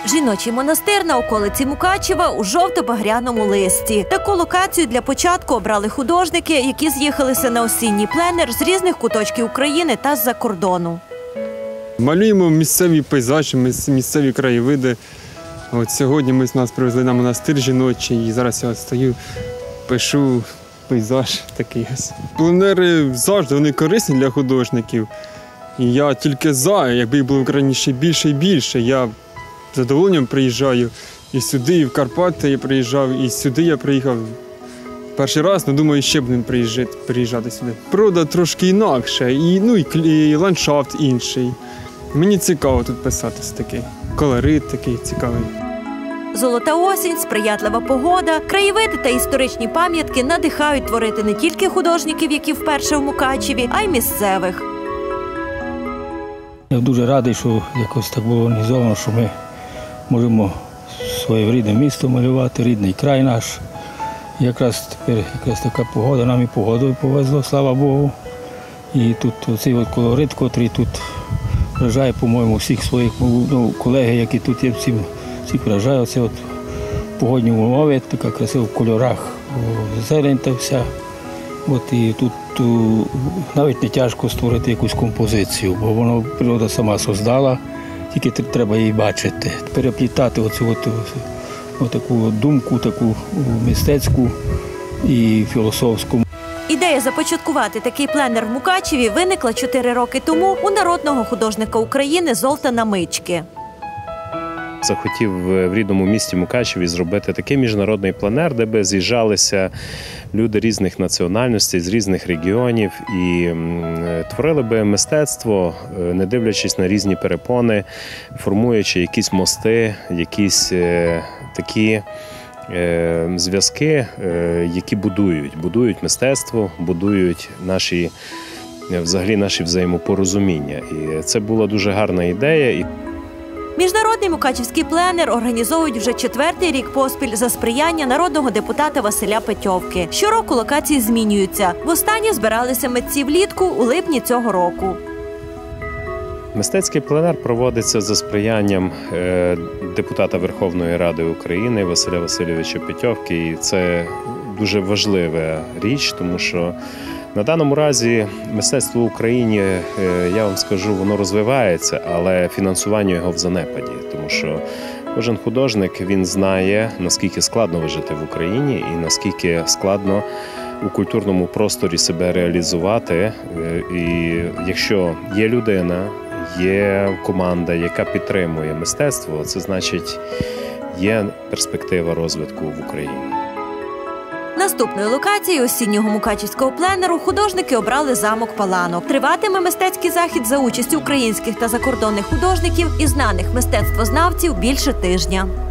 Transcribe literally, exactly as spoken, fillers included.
Жіночий монастир на околиці Мукачева у жовто-багряному листі. Таку локацію для початку обрали художники, які з'їхалися на осінній пленер з різних куточків України та з-за кордону. Малюємо місцеві пейзажі, місцеві краєвиди. От сьогодні ми з нас привезли на монастир жіночий, і зараз я стою, пишу пейзаж такий ось. Пленери завжди вони корисні для художників. І я тільки за, якби їх було в Україні ще більше і більше. Я з задоволенням приїжджаю і сюди, і в Карпати я приїжджав, і сюди я приїхав перший раз, але думаю, ще будемо приїжджати, приїжджати сюди. Природа трошки інакша, і, ну, і, і ландшафт інший. Мені цікаво тут писати такий, колорит такий цікавий. Золота осінь, сприятлива погода, краєвиди та історичні пам'ятки надихають творити не тільки художників, які вперше в Мукачеві, а й місцевих. Я дуже радий, що якось так було організовано, що ми можемо своє рідне місто малювати, рідний край наш. Якраз тепер якась така погода, нам і погодою повезло, слава Богу. І тут оцей от колорит, котрий тут вражає, по-моєму, всіх своїх ну, колеги, які тут є, всім, всіх вражає. Оце от погодні умови, така красива в кольорах, зелень та вся. От і тут навіть не тяжко створити якусь композицію, бо воно природа сама создала, тільки треба її бачити. Переплітати оцю от, от таку думку, таку мистецьку і філософську. Ідея започаткувати такий пленер в Мукачеві виникла чотири роки тому у народного художника України Золтана Мички. Захотів в рідному місті Мукачеві зробити такий міжнародний пленер, де би з'їжджалися люди різних національностей, з різних регіонів і творили би мистецтво, не дивлячись на різні перепони, формуючи якісь мости, якісь такі зв'язки, які будують, будують мистецтво, будують наші, взагалі наші взаємопорозуміння. І це була дуже гарна ідея. Міжнародний мукачівський пленер організовують вже четвертий рік поспіль за сприяння народного депутата Василя Петьовки. Щороку локації змінюються. Востаннє збиралися митці влітку у липні цього року. Мистецький пленер проводиться за сприянням депутата Верховної Ради України Василя Васильовича Петьовки. І це дуже важлива річ, тому що на даному разі мистецтво в Україні, я вам скажу, воно розвивається, але фінансування його в занепаді, тому що кожен художник, він знає, наскільки складно вижити в Україні і наскільки складно у культурному просторі себе реалізувати. І якщо є людина, є команда, яка підтримує мистецтво, це значить, є перспектива розвитку в Україні. Наступною локацією осіннього мукачівського пленеру художники обрали замок Паланок. Триватиме мистецький захід за участю українських та закордонних художників і знаних мистецтвознавців більше тижня.